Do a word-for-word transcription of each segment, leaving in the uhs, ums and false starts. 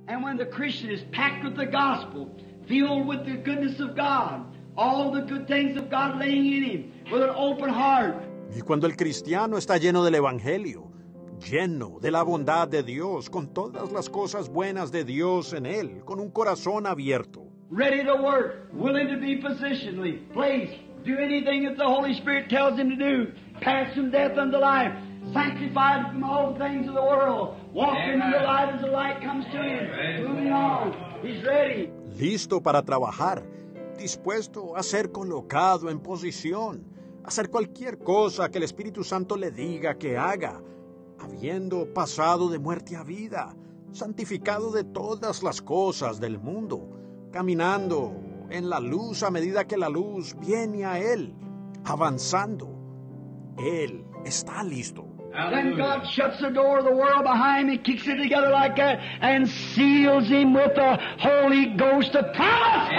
And when the Christian is packed with the gospel, filled with the goodness of God, all the good things of God laying in him, with an open heart. Y cuando el cristiano está lleno del Evangelio, lleno de la bondad de Dios, con todas las cosas buenas de Dios en él, con un corazón abierto, ready to work, willing to be positionally placed, do anything that the Holy Spirit tells him to do, pass from death unto life, sanctified from all the things of the world, walking in the light as the light comes to him, moving on, he's ready. Listo para trabajar, dispuesto a ser colocado en posición, hacer cualquier cosa que el Espíritu Santo le diga que haga, habiendo pasado de muerte a vida, santificado de todas las cosas del mundo, caminando en la luz a medida que la luz viene a él, avanzando. Él está listo. Then God shuts the door of the world behind me, kicks it together like that, and seals him with the Holy Ghost of promise.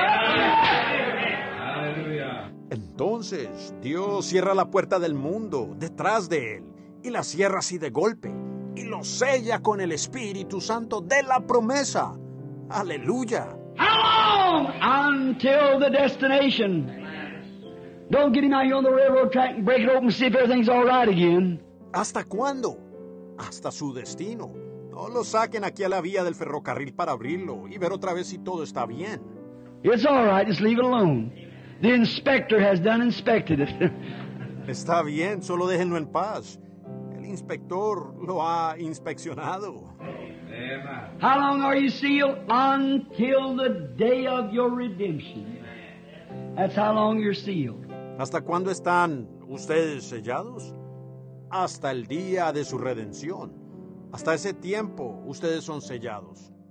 Entonces Dios cierra la puerta del mundo detrás de él, y la cierra así de golpe, y lo sella con el Espíritu Santo de la promesa. Aleluya. How long? Until the destination. Don't get him out here on the railroad track and break it open and see if everything's all right again. ¿Hasta cuándo? Hasta su destino. No lo saquen aquí a la vía del ferrocarril para abrirlo y ver otra vez si todo está bien. It's all right, just leave it alone. The inspector has done inspected it. Está bien, solo déjenlo en paz. El inspector lo ha inspeccionado. How long are you sealed? Until the day of your redemption. That's how long you're sealed. ¿Hasta cuándo están ustedes sellados? Hasta el día de su redención. Hasta ese tiempo ustedes son sellados.